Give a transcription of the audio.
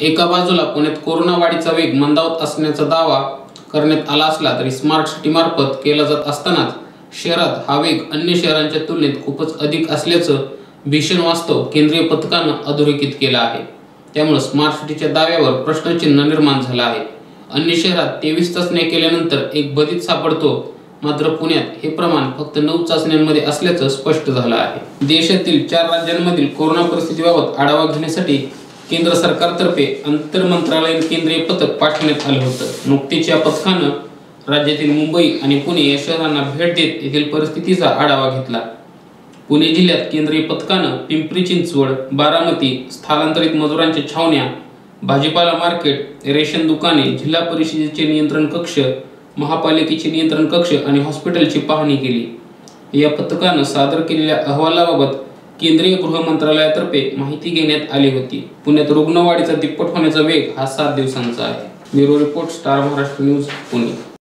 एका बाजूला पुण्यात कोरोना वाढीचा वेग मंदावत असण्याचा दावा करण्यात आला असला तरी स्मार्ट सिटी मार्फत केला जात असतानाच शहरात हा वेग अन्य शहरांच्या तुलनेत खूपच अधिक असल्याचं भीषण वास्तव केंद्रीय पथकानं अधोरेखित केलं आहे। त्यामुळे स्मार्ट सिटीच्या दाव्यावर प्रश्नचिन्ह निर्माण झालं आहे। अन्य शहरात 23 चाचण्या केल्यानंतर एक बाधित सापडतो, मात्र पुण्यात हे प्रमाण फक्त 9 चाचण्यांमध्ये असल्याचं स्पष्ट झालं आहे। देशातील 4 राज्यांमधील कोरोना परिस्थितीबाबत आढावा घेण्यासाठी केंद्र सरकारतर्फे आंतरमंत्रालयीन केंद्रीय पथक पाठवण्यात आलं होतं। नुकतेच या पथकानं राज्यातील मुंबई आणि पुणे या शहरांना भेट देत येथील परिस्थितीचा आढावा घेतला। पुणे जिल्ह्यात केंद्रीय पथकानं पिंपरी चिंचवड, बारामती, स्थलांतरित मजुरांच्या छावण्या, भाजीपाला मार्केट, रेशन दुकाने, जिल्हा परिषदेचे नियंत्रण कक्ष, महापालिकेचे नियंत्रण कक्ष आणि हॉस्पिटलची पाहणी केली। या पथकानं सादर केलेल्या अहवालाबाबत केंद्रीय गृह मंत्रालयातर्फे माहिती घेण्यात आली होती। पुण्यात रुग्णवाढीचा तिप्पट होण्याचा वेग हा 7 दिवसांचा आहे। Bureau report, star Maharashtra news, Pune.